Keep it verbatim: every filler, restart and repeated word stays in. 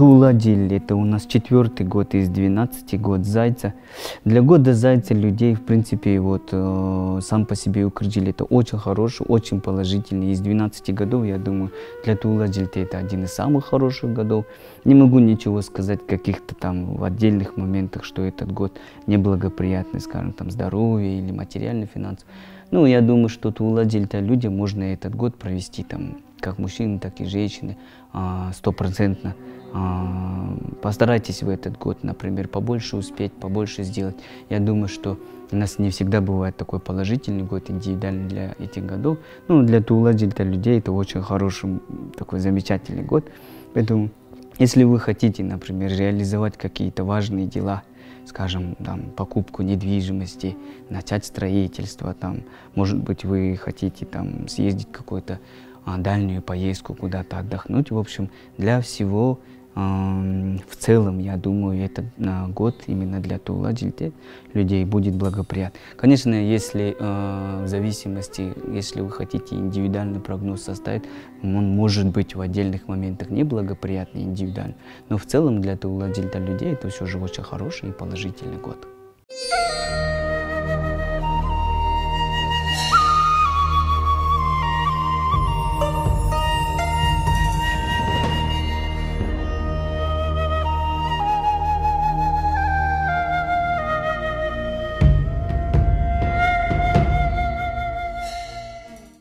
Туула-Диль, это у нас четвертый год из двенадцати, год Зайца. Для года Зайца людей, в принципе, вот э, сам по себе Укрджиль это очень хороший, очень положительный. Из двенадцати годов, я думаю, для Туула-Диль это один из самых хороших годов. Не могу ничего сказать каких-то там в отдельных моментах, что этот год неблагоприятный, скажем, там здоровье или материальный финанс. Ну, я думаю, что Туула-Диль-то людям можно этот год провести там, как мужчины, так и женщины, стопроцентно. Постарайтесь в этот год, например, побольше успеть, побольше сделать. Я думаю, что у нас не всегда бывает такой положительный год, индивидуальный для этих годов. Ну, для Туула-Диль людей это очень хороший, такой замечательный год. Поэтому, если вы хотите, например, реализовать какие-то важные дела, скажем, там, покупку недвижимости, начать строительство, там, может быть, вы хотите там, съездить в какую-то а, дальнюю поездку, куда-то отдохнуть. В общем, для всего э, в целом, я думаю, этот э, год именно для Туула-Диль людей будет благоприятен. Конечно, если э, в зависимости, если вы хотите индивидуальный прогноз составить, он может быть в отдельных моментах неблагоприятный индивидуально, но в целом для Туула-Диль людей это все же очень хороший и положительный год.